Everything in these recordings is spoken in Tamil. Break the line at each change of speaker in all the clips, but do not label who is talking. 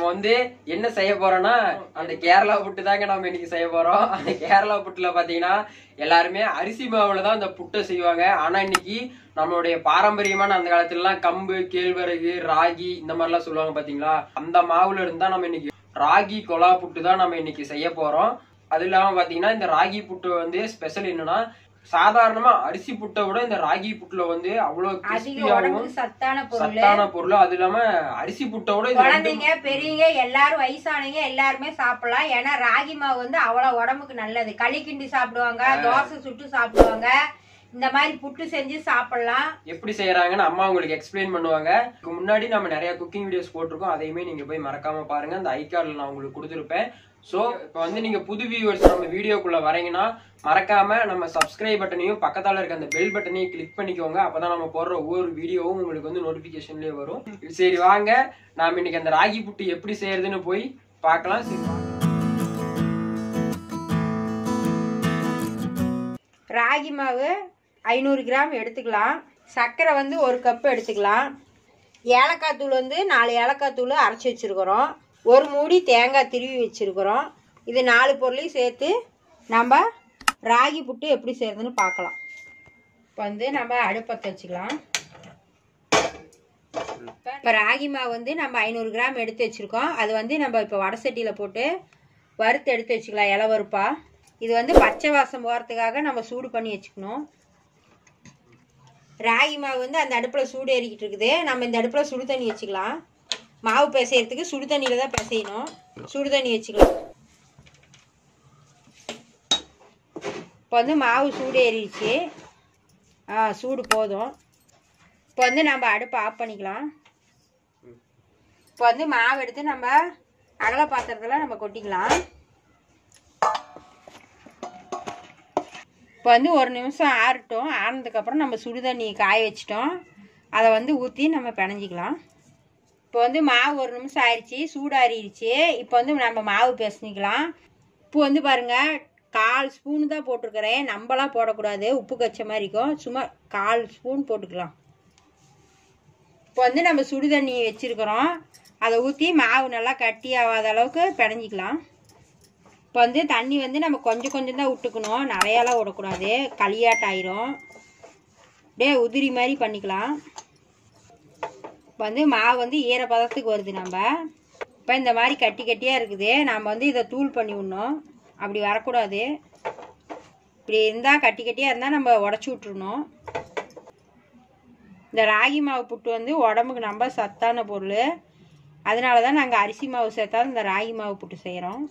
வந்து என்ன செய்ய போறோம்னா அந்த கேரளா புட்டு தாங்க நம்ம இன்னைக்கு செய்ய போறோம். அந்த கேரளா புட்டுல பாத்தீங்கன்னா எல்லாருமே அரிசி மாவுல தான் அந்த புட்டை செய்வாங்க. ஆனா இன்னைக்கு நம்மளுடைய பாரம்பரியமான அந்த காலத்துல எல்லாம் கம்பு, கேழ்வரகு, ராகி இந்த மாதிரி எல்லாம் சொல்லுவாங்க பாத்தீங்களா, அந்த மாவுல இருந்தா நம்ம இன்னைக்கு ராகி கொலா புட்டு தான் நம்ம இன்னைக்கு செய்ய போறோம். அது இல்லாம பாத்தீங்கன்னா இந்த ராகி புட்டு வந்து ஸ்பெஷல் என்னன்னா, சாதாரணமா அரிசி புட்டை விட இந்த ராகி புட்டுல வந்து அவ்வளவு கிறிஸ்பியாவும் சத்தான பொருள். அது இல்லாம அரிசி புட்டை விட
குழந்தைங்க பெரியவங்க எல்லாரும் வயசானவங்க எல்லாருமே சாப்பிடலாம். ஏன்னா ராகி மாவு வந்து அவ்வளவு உடம்புக்கு நல்லது. களி கிண்டி சாப்பிடுவாங்க, தோசை சுட்டு சாப்பிடுவாங்க, இந்த மாதிரி புட்டு செஞ்சு சாப்பிடலாம்.
எப்படி செய்யறாங்கன்னு அம்மா உங்களுக்கு எக்ஸ்பிளைன் பண்ணுவாங்க. முன்னாடி நம்ம நிறைய குக்கிங் வீடியோஸ் போட்டிருக்கோம், அதையுமே நீங்க போய் மறக்காம பாருங்க. அந்த ஐ கார்ட்ல நான் உங்களுக்கு கொடுத்துருப்பேன். சோ இப்ப வந்து நீங்க புது வியூவர்ஸ் நம்ம வீடியோக்குள்ள வரீங்கன்னா மறக்காம நம்ம சப்ஸ்கிரைப் பட்டனையும் பக்கத்தால இருக்க அந்த பெல் பட்டனையும் கிளிக் பண்ணிக்கோங்க. அப்பதான் நம்ம போடுற ஒவ்வொரு வீடியோவும் உங்களுக்கு வந்து நோட்டிபிகேஷன்லயே வரும். சரி வாங்க நாம இன்னைக்கு அந்த ராகி புட்டு எப்படி செய்யறதுன்னு போய் பார்க்கலாம். சரி
ராகி மாவு 500 கிராம் எடுத்துக்கலாம். சர்க்கரை வந்து 1 கப் எடுத்துக்கலாம். ஏலக்காய் தூள் வந்து 4 ஏலக்காய் தூள் அரைச்சி வச்சுருக்கிறோம். 1 மூடி தேங்காய் திருவி வச்சுருக்கிறோம். இது 4 பொருளையும் சேர்த்து நம்ம ராகி புட்டு எப்படி செய்கிறதுன்னு பார்க்கலாம். இப்போ வந்து நம்ம அடுப்பத்தை வச்சுக்கலாம். இப்போ ராகி மாவு வந்து நம்ம 500 கிராம் எடுத்து வச்சுருக்கோம். அது வந்து நம்ம இப்போ வடை சட்டியில் போட்டு வறுத்து எடுத்து வச்சுக்கலாம், இலை வறுப்பா. இது வந்து பச்சை வாசம் போகிறதுக்காக நம்ம சூடு பண்ணி வச்சுக்கணும். ராகி மாவு வந்து அந்த அடுப்பில் சூடு ஏறிக்கிட்டு இருக்குது. நம்ம இந்த அடுப்பில் சுடு தண்ணி வச்சுக்கலாம். மாவு பிசையறதுக்கு சுடு தண்ணியில் தான் பிசையணும். சுடு தண்ணி வச்சுக்கலாம். இப்போ வந்து மாவு சூடு ஏறிடுச்சு. சூடு போதும். இப்போ வந்து நம்ம அடுப்பை ஆஃப் பண்ணிக்கலாம். இப்போ வந்து மாவு எடுத்து நம்ம அகல பாத்திரத்தில் நம்ம கொட்டிக்கலாம். இப்போ வந்து 1 நிமிஷம் ஆறட்டும். ஆறினதுக்கப்புறம் நம்ம சுடு தண்ணி காய வச்சிட்டோம், அதை வந்து ஊற்றி நம்ம பிணைஞ்சிக்கலாம். இப்போ வந்து மாவு 1 நிமிஷம் ஆயிடுச்சு, சூடாறிடுச்சு. இப்போ வந்து நம்ம மாவு பிசைஞ்சிக்கலாம். உப்பு வந்து பாருங்கள் 1/4 ஸ்பூனு தான் போட்டிருக்கிறேன். நம்மளாம் போடக்கூடாது, உப்பு கச்ச மாதிரி இருக்கும். சும்மா 1/4 ஸ்பூன் போட்டுக்கலாம். இப்போ வந்து நம்ம சுடு தண்ணி வச்சுருக்கிறோம், அதை ஊற்றி மாவு நல்லா கட்டி ஆகாத அளவுக்கு பிணைஞ்சிக்கலாம். இப்போ வந்து தண்ணி வந்து நம்ம கொஞ்சம் கொஞ்சம் தான் விட்டுக்கணும், நிறையாலாம் விடக்கூடாது, களியாட்டாயிரும். அப்படியே உதிரி மாதிரி பண்ணிக்கலாம். இப்போ வந்து மாவு வந்து ஈரப்பதத்துக்கு வருது. நம்ம இப்போ இந்த மாதிரி கட்டி கட்டியாக இருக்குது. நம்ம வந்து இதை தூள் பண்ணி விடணும். அப்படி வரக்கூடாது. இப்படி இருந்தால் கட்டி கட்டியாக இருந்தால் நம்ம உடச்சி விட்ருணும். இந்த ராகி மாவு புட்டு வந்து உடம்புக்கு ரொம்ப சத்தான பொருள். அதனால தான் நாங்கள் அரிசி மாவு சேர்த்தாலும் இந்த ராகி மாவு புட்டு செய்கிறோம்.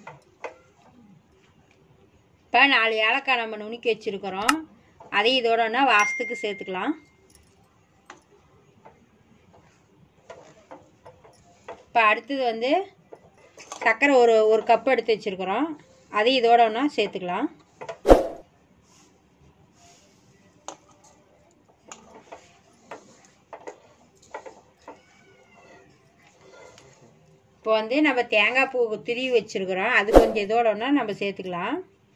இப்போ 4 ஏலக்காய் நம்ம நுணுக்கி வச்சுருக்கிறோம், அதையும் இதோடனா வாசத்துக்கு சேர்த்துக்கலாம். இப்போ அடுத்தது வந்து சர்க்கரை ஒரு கப் எடுத்து வச்சுருக்கிறோம், அதையும் இதோட ஒன்றா சேர்த்துக்கலாம். இப்போ வந்து நம்ம தேங்காய் பூ திருவி வச்சுருக்கிறோம், அது கொஞ்சம் இதோட ஒன்றா நம்ம சேர்த்துக்கலாம்.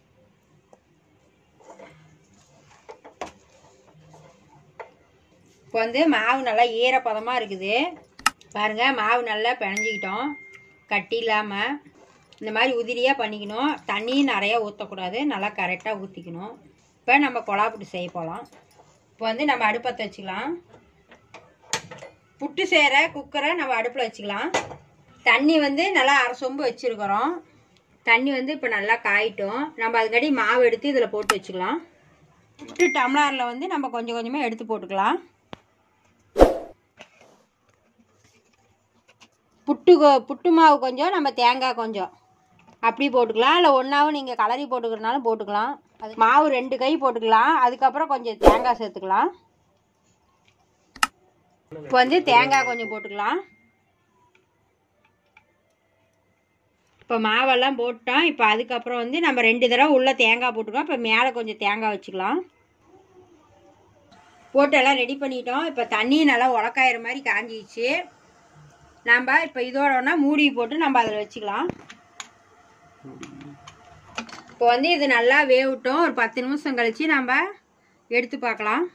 இப்போ வந்து மாவு நல்லா ஈரப்பதமாக இருக்குது பாருங்கள். மாவு நல்லா பிணைஞ்சிக்கிட்டோம், கட்டி இல்லாமல் இந்த மாதிரி உதிரியாக பண்ணிக்கணும். தண்ணியும் நிறையா ஊற்றக்கூடாது, நல்லா கரெக்டாக ஊற்றிக்கணும். இப்போ நம்ம கொலா புட்டு செய்ய போகலாம். இப்போ வந்து நம்ம அடுப்பத்தை வச்சுக்கலாம். புட்டு செய்கிற குக்கரை நம்ம அடுப்பில் வச்சுக்கலாம். தண்ணி வந்து நல்லா 1/2 சொம்பு வச்சுருக்கிறோம். தண்ணி வந்து இப்போ நல்லா காயிட்டோம். நம்ம அதுக்கடி மாவு எடுத்து இதில் போட்டு வச்சுக்கலாம். புட்டு டம்ளரில் வந்து நம்ம கொஞ்சம் கொஞ்சமாக எடுத்து போட்டுக்கலாம். புட்டு மாவு கொஞ்சம், நம்ம தேங்காய் கொஞ்சம் அப்படி போட்டுக்கலாம். இல்லை ஒன்றாவும் நீங்கள் கலரி போட்டுக்கிறனாலும் போட்டுக்கலாம். அது மாவு 2 கை போட்டுக்கலாம். அதுக்கப்புறம் கொஞ்சம் தேங்காய் சேர்த்துக்கலாம். இப்போ வந்து தேங்காய் கொஞ்சம் போட்டுக்கலாம். இப்போ மாவெல்லாம் போட்டோம். இப்போ அதுக்கப்புறம் வந்து நம்ம 2 தடவை உள்ளே தேங்காய் போட்டுக்கலாம். இப்போ மேலே கொஞ்சம் தேங்காய் வச்சுக்கலாம். போட்டு எல்லாம் ரெடி பண்ணிட்டோம். இப்போ தண்ணி நல்லா உலக்காயிற மாதிரி காஞ்சிச்சு. நம்ம இப்போ இதோடனா மூடி போட்டு நம்ம அதில் வச்சுக்கலாம். இப்போ வந்து இது நல்லா வேகட்டும். ஒரு 10 நிமிஷம் கழிச்சு நம்ம எடுத்து பார்க்கலாம்.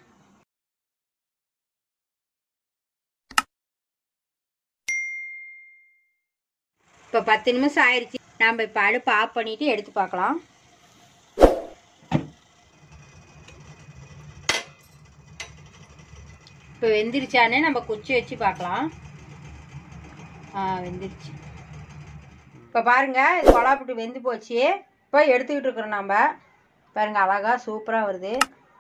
இப்போ 10 நிமிஷம் ஆயிடுச்சு. நம்ம இப்போ அடுப்பு ஆஃப் பண்ணிட்டு எடுத்து பார்க்கலாம். இப்போ வெந்துருச்சானே நம்ம குச்சி வச்சு பார்க்கலாம். வெந்துருச்சு. இப்போ பாருங்க, இது கொலாப்புட்டு வெந்து போச்சு. இப்போ எடுத்துக்கிட்டு இருக்கிறோம் நம்ம. பாருங்க, அழகா சூப்பராக வருது.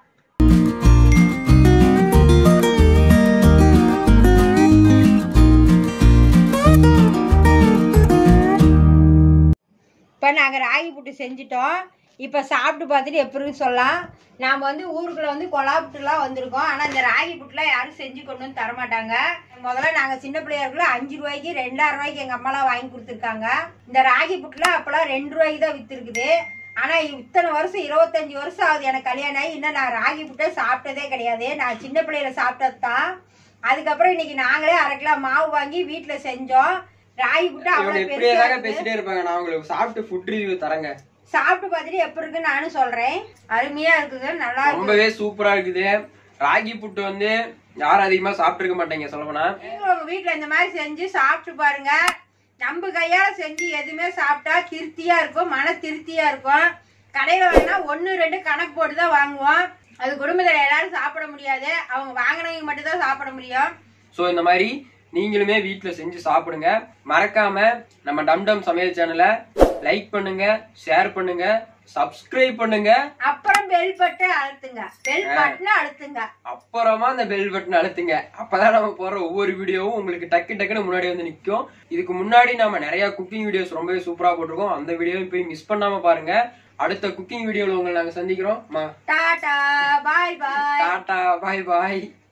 இப்போ நாங்கள் ராகி புட்டு செஞ்சிட்டோம். இப்போ சாப்பிட்டு பார்த்துட்டு எப்படின்னு சொல்லலாம். நாம் வந்து ஊருக்குள்ள வந்து கொலா புட்டுலாம் வந்திருக்கோம். ஆனால் இந்த ராகி புட்டுலாம் யாரும் செஞ்சு கொண்டு வந்து தரமாட்டாங்க. முதல்ல நாங்கள் சின்ன பிள்ளையா இருக்குள்ள 5 ரூபாய்க்கு 2000 ரூபாய்க்கு எங்கள் அம்மாலாம் வாங்கி கொடுத்துருக்காங்க. இந்த ராகி புட்டுலாம் அப்போலாம் 2 ரூபாய்க்கு தான் விற்றுருக்குது. ஆனால் இத்தனை வருஷம் 25 வருஷம் ஆகுது எனக்கு கல்யாணம் ஆகி. இன்னும் நான் ராகி புட்டை சாப்பிட்டதே கிடையாது. நான் சின்ன பிள்ளையில சாப்பிட்டது தான். அதுக்கப்புறம் இன்னைக்கு நாங்களே 1/2 கிலோ மாவு வாங்கி வீட்டில் செஞ்சோம். ராகி புட்டு அவ்வளவு
பேசிட்டே இருப்பாங்க. நான் உங்களுக்கு சாப்பிட்டு ஃபுட் ரிவ்யூ தரேங்க.
சாப்பிட்டு பார்த்துட்டு எப்படி இருக்குன்னு நானும் சொல்றேன். அருமையா இருக்குது, நல்லா இருக்கு,
ரொம்பவே சூப்பரா இருக்குது. ராகி புட்டு வந்து யாரும் அதிகமா சாப்பிட்டு இருக்க மாட்டேங்க சொல்லப்போனா.
உங்க வீட்டுல இந்த மாதிரி செஞ்சு சாப்பிட்டு பாருங்க. நம்ம கையால செஞ்சு எதுவுமே சாப்பிட்டா திருப்தியா இருக்கும், மன திருப்தியா இருக்கும். கடையில வேணா 1 2 கணக்கு போட்டு தான் வாங்குவோம். அது குடும்பத்துல எல்லாரும் சாப்பிட முடியாது. அவங்க வாங்கினவங்க மட்டும் தான் சாப்பிட முடியும்.
சோ இந்த மாதிரி நீங்களுமே வீட்டுல செஞ்சு சாப்பிடுங்க. மறக்காம நம்ம டம்டம் சமையல் சேனலை லைக் பண்ணுங்க, ஷேர் பண்ணுங்க, சப்ஸ்கிரைப் பண்ணுங்க.
அப்புறம் பெல் பட்டன் அழுத்துங்க. பெல் பட்டனை அழுத்துங்க.
அப்புறமா அந்த பெல் பட்டன் அழுத்துங்க. அப்பதான் நம்ம போற ஒவ்வொரு வீடியோவும் உங்களுக்கு டக்குன்னு முன்னாடி வந்து நிக்கும். இதுக்கு முன்னாடி நம்ம நிறைய குக்கிங் வீடியோஸ் ரொம்பவே சூப்பரா போட்டிருக்கோம். அந்த வீடியோவும் போய் மிஸ் பண்ணாம பாருங்க. அடுத்த குக்கிங் வீடியோல உங்களை நாங்க சந்திக்கிறோம்.
டாடா பாய் பாய்.
டாடா பாய் பாய்.